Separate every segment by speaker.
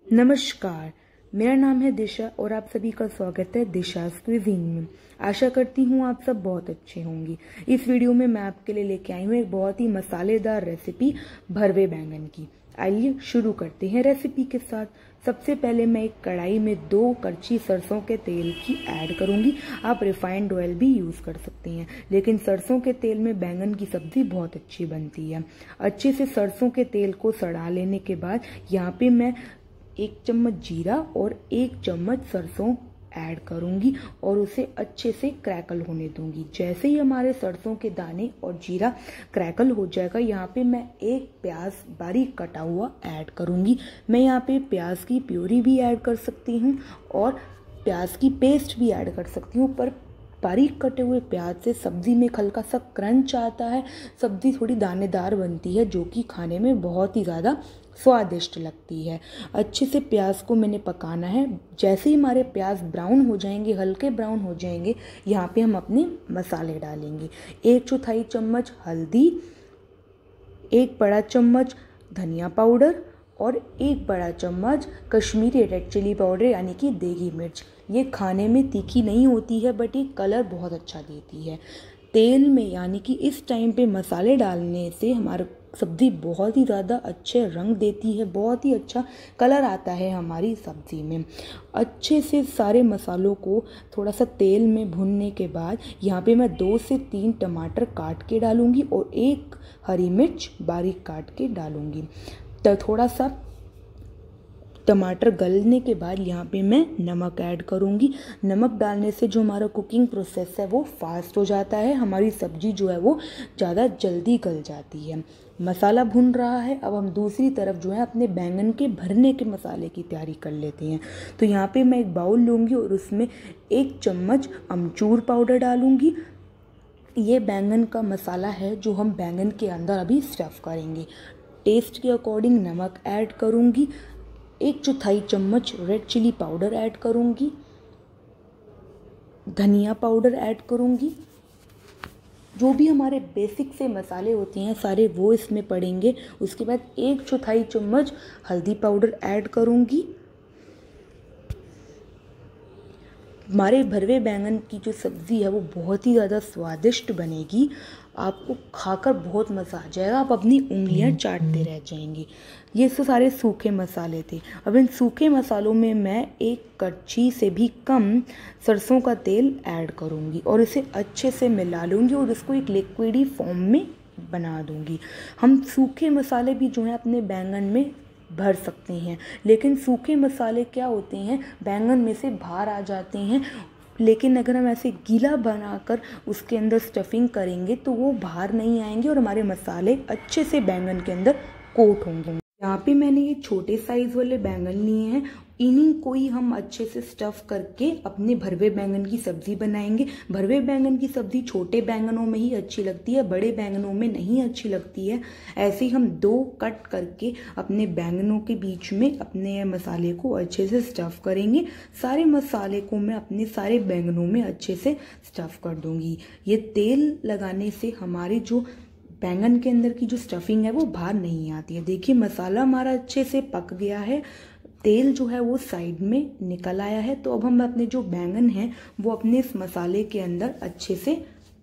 Speaker 1: नमस्कार, मेरा नाम है दिशा और आप सभी का स्वागत है दिशाज़ क्विज़ीन में। आशा करती हूँ आप सब बहुत अच्छे होंगे। इस वीडियो में मैं आपके लिए लेके आई हूँ एक बहुत ही मसालेदार रेसिपी भरवे बैंगन की। आइए शुरू करते हैं रेसिपी के साथ। सबसे पहले मैं एक कढ़ाई में 2 करछी सरसों के तेल की ऐड करूंगी। आप रिफाइंड ऑयल भी यूज़ कर सकते हैं, लेकिन सरसों के तेल में बैंगन की सब्जी बहुत अच्छी बनती है। अच्छे से सरसों के तेल को सड़ा लेने के बाद यहाँ पे मैं 1 चम्मच जीरा और 1 चम्मच सरसों ऐड करूंगी और उसे अच्छे से क्रैकल होने दूंगी। जैसे ही हमारे सरसों के दाने और जीरा क्रैकल हो जाएगा, यहाँ पे मैं 1 प्याज बारीक कटा हुआ ऐड करूंगी। मैं यहाँ पे प्याज की प्यूरी भी ऐड कर सकती हूँ और प्याज की पेस्ट भी ऐड कर सकती हूँ, पर बारीक कटे हुए प्याज से सब्जी में हल्का सा क्रंच आता है। सब्जी थोड़ी दानेदार बनती है, जो कि खाने में बहुत ही ज़्यादा स्वादिष्ट लगती है। अच्छे से प्याज को मैंने पकाना है। जैसे ही हमारे प्याज ब्राउन हो जाएंगे, हल्के ब्राउन हो जाएंगे, यहाँ पे हम अपने मसाले डालेंगे। 1/4 चम्मच हल्दी, 1 बड़ा चम्मच धनिया पाउडर और 1 बड़ा चम्मच कश्मीरी रेड चिली पाउडर यानी कि देगी मिर्च। ये खाने में तीखी नहीं होती है, बट ये कलर बहुत अच्छा देती है। तेल में यानी कि इस टाइम पे मसाले डालने से हमारी सब्ज़ी बहुत ही ज़्यादा अच्छे रंग देती है, बहुत ही अच्छा कलर आता है हमारी सब्ज़ी में। अच्छे से सारे मसालों को थोड़ा सा तेल में भूनने के बाद यहाँ पे मैं 2 से 3 टमाटर काट के डालूँगी और 1 हरी मिर्च बारीक काट के डालूँगी। तो थोड़ा सा टमाटर गलने के बाद यहाँ पे मैं नमक ऐड करूँगी। नमक डालने से जो हमारा कुकिंग प्रोसेस है वो फास्ट हो जाता है, हमारी सब्जी जो है वो ज़्यादा जल्दी गल जाती है। मसाला भुन रहा है, अब हम दूसरी तरफ जो है अपने बैंगन के भरने के मसाले की तैयारी कर लेते हैं। तो यहाँ पे मैं एक बाउल लूँगी और उसमें 1 चम्मच अमचूर पाउडर डालूँगी। ये बैंगन का मसाला है जो हम बैंगन के अंदर अभी स्टफ़ करेंगे। टेस्ट के अकॉर्डिंग नमक ऐड करूँगी। 1/4 चम्मच रेड चिली पाउडर ऐड करूँगी। धनिया पाउडर ऐड करूँगी। जो भी हमारे बेसिक से मसाले होते हैं सारे वो इसमें पड़ेंगे। उसके बाद 1/4 चम्मच हल्दी पाउडर ऐड करूँगी। हमारे भरवे बैंगन की जो सब्ज़ी है वो बहुत ही ज़्यादा स्वादिष्ट बनेगी। आपको खाकर बहुत मज़ा आ जाएगा, आप अपनी उंगलियां चाटते रह जाएंगे। ये तो सारे सूखे मसाले थे। अब इन सूखे मसालों में मैं 1 कड़छी से भी कम सरसों का तेल ऐड करूँगी और इसे अच्छे से मिला लूँगी और इसको एक लिक्विडी फॉर्म में बना दूँगी। हम सूखे मसाले भी जो हैं अपने बैंगन में भर सकते हैं, लेकिन सूखे मसाले क्या होते हैं, बैंगन में से बाहर आ जाते हैं। लेकिन अगर हम ऐसे गीला बनाकर उसके अंदर स्टफिंग करेंगे तो वो बाहर नहीं आएंगे और हमारे मसाले अच्छे से बैंगन के अंदर कोट होंगे। यहाँ पे मैंने ये छोटे साइज़ वाले बैंगन लिए हैं, इन्हीं को ही हम अच्छे से स्टफ़ करके अपने भरवे बैंगन की सब्ज़ी बनाएंगे। भरवे बैंगन की सब्ज़ी छोटे बैंगनों में ही अच्छी लगती है, बड़े बैंगनों में नहीं अच्छी लगती है। ऐसे ही हम 2 कट करके अपने बैंगनों के बीच में अपने मसाले को अच्छे से स्टफ़ करेंगे। सारे मसाले को मैं अपने सारे बैंगनों में अच्छे से स्टफ़ कर दूँगी। ये तेल लगाने से हमारी जो बैंगन के अंदर की जो स्टफिंग है वो बाहर नहीं आती है। देखिए मसाला हमारा अच्छे से पक गया है, तेल जो है वो साइड में निकल आया है। तो अब हम अपने जो बैंगन हैं वो अपने इस मसाले के अंदर अच्छे से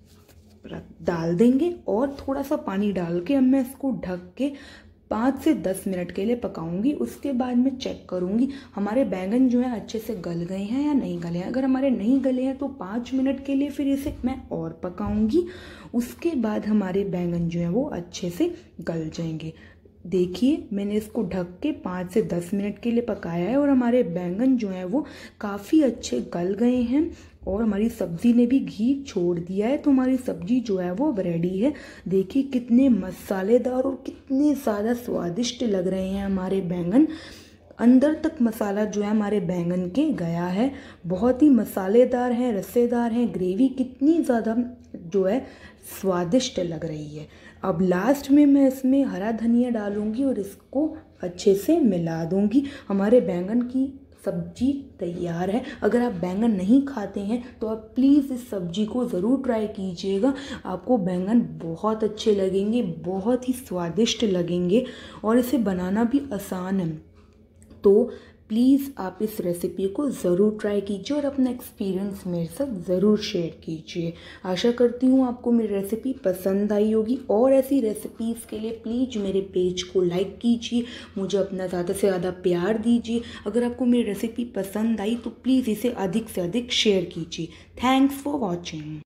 Speaker 1: डाल देंगे और थोड़ा सा पानी डाल के अब मैं इसको ढक के 5 से 10 मिनट के लिए पकाऊंगी। उसके बाद मैं चेक करूंगी हमारे बैंगन जो है अच्छे से गल गए हैं या नहीं गले हैं। अगर हमारे नहीं गले हैं तो 5 मिनट के लिए फिर इसे मैं और पकाऊंगी। उसके बाद हमारे बैंगन जो है वो अच्छे से गल जाएंगे। देखिए मैंने इसको ढक के 5 से 10 मिनट के लिए पकाया है और हमारे बैंगन जो हैं वो काफ़ी अच्छे गल गए हैं और हमारी सब्ज़ी ने भी घी छोड़ दिया है। तो हमारी सब्ज़ी जो है वो रेडी है। देखिए कितने मसालेदार और कितने ज़्यादा स्वादिष्ट लग रहे हैं हमारे बैंगन। अंदर तक मसाला जो है हमारे बैंगन के गया है, बहुत ही मसालेदार हैं, रसेदार हैं। ग्रेवी कितनी ज़्यादा जो है स्वादिष्ट लग रही है। अब लास्ट में मैं इसमें हरा धनिया डालूंगी और इसको अच्छे से मिला दूंगी। हमारे बैंगन की सब्जी तैयार है। अगर आप बैंगन नहीं खाते हैं तो आप प्लीज़ इस सब्जी को ज़रूर ट्राई कीजिएगा। आपको बैंगन बहुत अच्छे लगेंगे, बहुत ही स्वादिष्ट लगेंगे और इसे बनाना भी आसान है। तो प्लीज़ आप इस रेसिपी को ज़रूर ट्राई कीजिए और अपना एक्सपीरियंस मेरे साथ ज़रूर शेयर कीजिए। आशा करती हूँ आपको मेरी रेसिपी पसंद आई होगी, और ऐसी रेसिपीज़ के लिए प्लीज़ मेरे पेज को लाइक कीजिए, मुझे अपना ज़्यादा से ज़्यादा प्यार दीजिए। अगर आपको मेरी रेसिपी पसंद आई तो प्लीज़ इसे अधिक से अधिक शेयर कीजिए। Thanks for watching.